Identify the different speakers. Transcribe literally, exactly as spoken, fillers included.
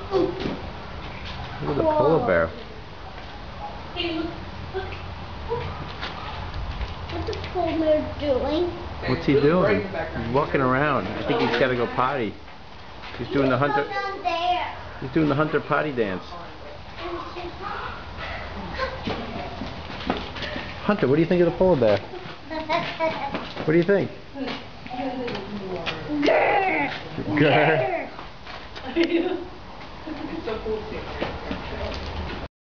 Speaker 1: Look at the polar bear.
Speaker 2: Hey, look, look, look. What's the polar bear doing?
Speaker 1: What's he doing? He's walking around. I think he's got to go potty. He's doing the hunter.
Speaker 2: Down there.
Speaker 1: He's doing the hunter potty dance. Hunter, what do you think of the polar bear? What do you think?
Speaker 2: Grrr.
Speaker 1: Grrr.
Speaker 2: Grrr.